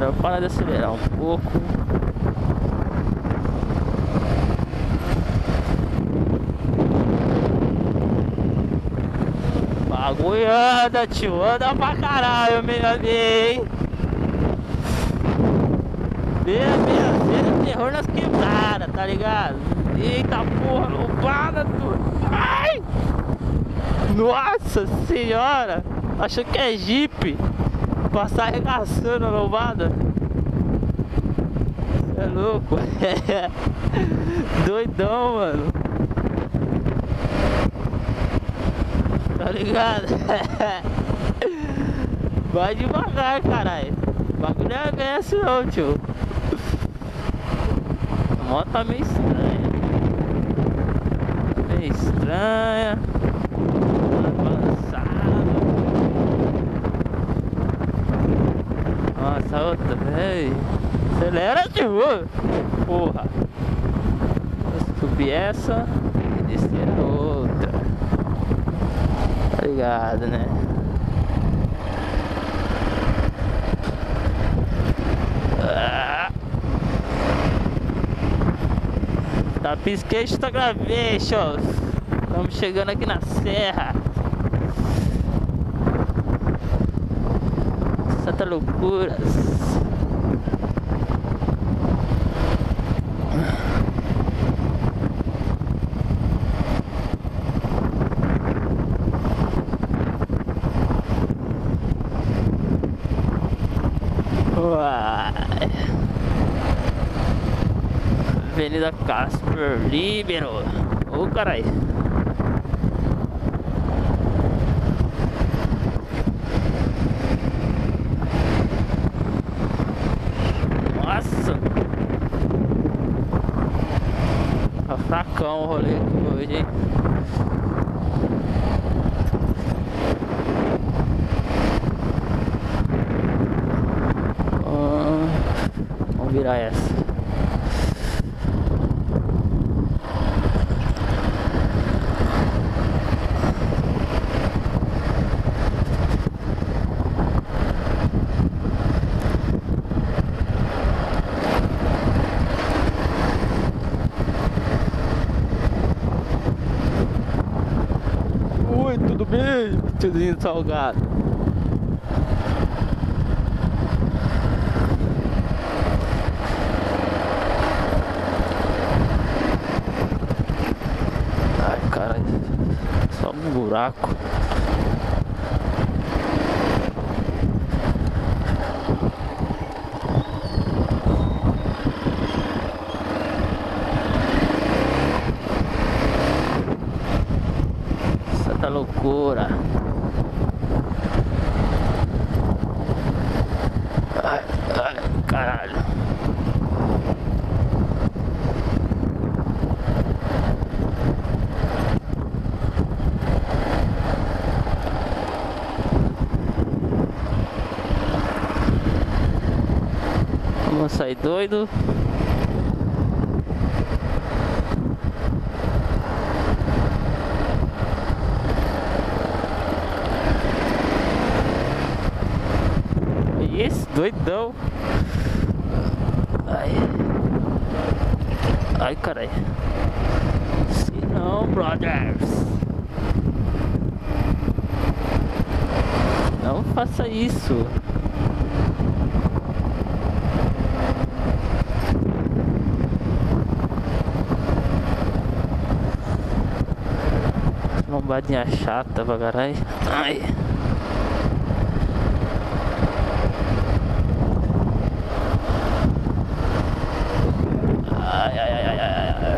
melhor parar de acelerar um pouco. Bagulho anda, tio, anda pra caralho, meu amigo. Vê terror nas quebradas, tá ligado? Eita porra, lombada, tudo. Ai! Nossa senhora! Achou que é Jeep. Passar arregaçando a lombada. Cê é louco. Doidão, mano. Tá ligado? Vai devagar, caralho. O bagulho não é ganhar assim não, tio. A moto tá meio estranha. Meio estranha. Nossa, outra, velho. Acelera, tio. Porra. Vou subir essa e descer a outra. Tá ligado, né? Tá pisquete, tá gravations. Estamos chegando aqui na serra. Santa loucuras. Avenida Casper Libero. Ô carai. Nossa. Tá fracão o rolê aqui hoje, hein? Vamos virar essa. Oi, tudo bem? Tudinho salgado. Ai, caralho, só um buraco. Essa loucura. Ai, ai, caralho. Vamos sair doido. Esse doidão. Ai. Ai, carai. Se não, brothers. Não faça isso. Lombadinha chata pra caralho. Ai. Ai, ai, ai, ai, ai.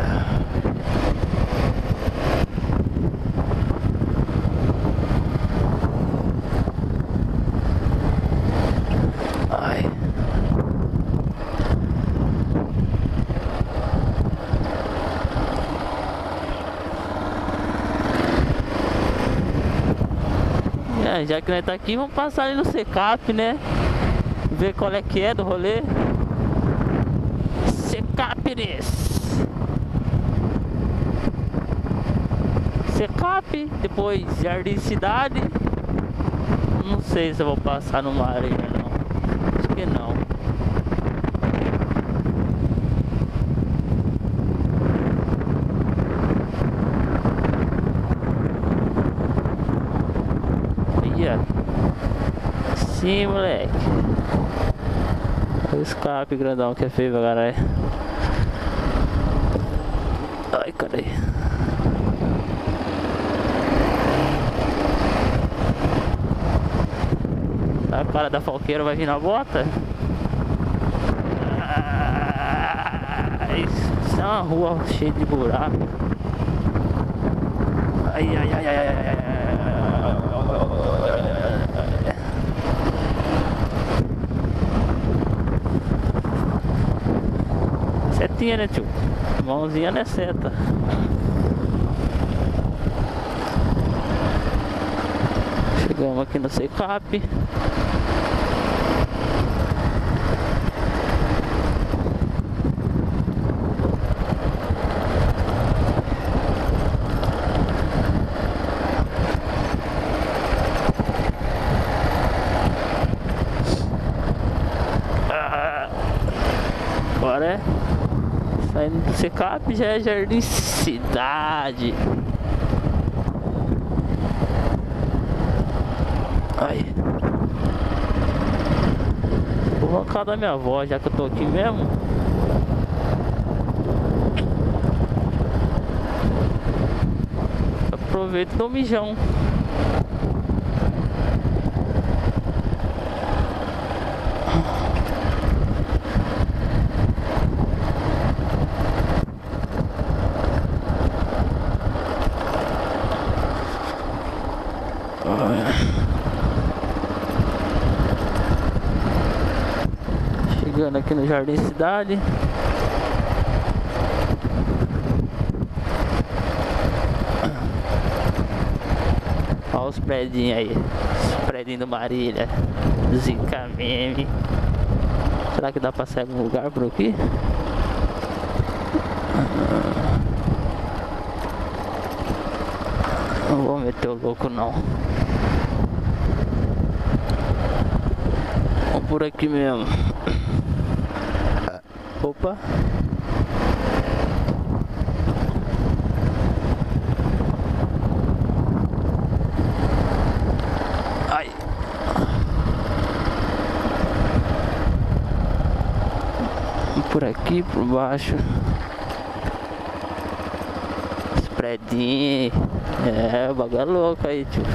Ai. Já que nós tá aqui, vamos passar ali no Secap, né? Ver qual é que é do rolê. Secap, depois Jardim Cidade. Não sei se eu vou passar numa areia não. Acho que não. Ia. Sim, moleque. O escape grandão que é feio pra caralho. Ai, caralho. A cara da falqueira vai vir na bota? Isso é uma rua cheia de buraco. Ai, ai, ai, ai, ai, ai. Setinha, né, tio? Mãozinha não é seta. Chegamos aqui no Secap. Agora é saindo do Secap, já é Jardim Cidade. Ai, vou arrancar da minha avó, já que eu tô aqui mesmo. Aproveito e dou um mijão. Chegando aqui no Jardim Cidade. Olha os predinhos aí. Os predinhos do Marília. Zica meme. Será que dá pra sair algum lugar por aqui? Não vou meter o louco não. Vamos por aqui mesmo. Opa. Ai. Por aqui, por baixo. Spreadinho. É, o bagulho é louco aí, tio.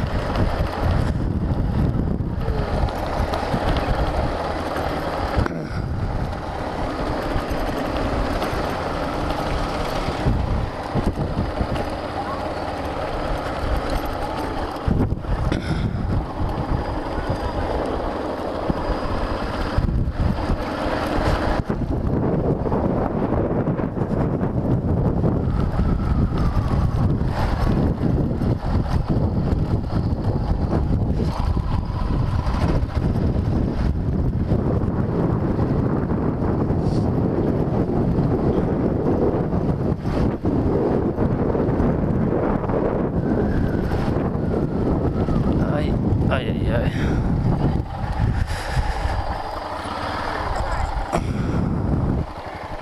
Ai, ai, ai, ai.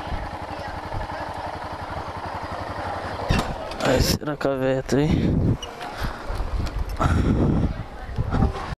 Ai, será que a veta, hein?